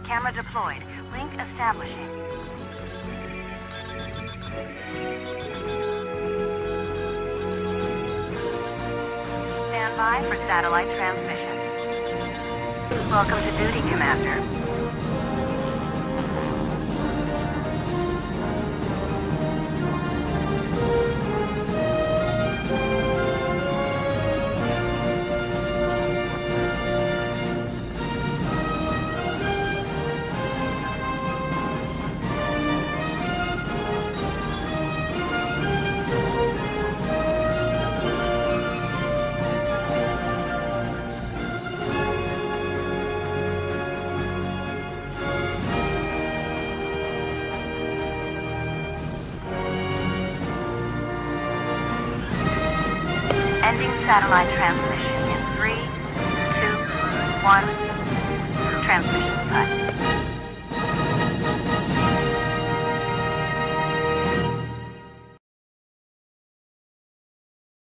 Camera deployed. Link establishing. Stand by for satellite transmission. Welcome to duty, Commander. Ending satellite transmission in 3, 2, 1. Transmission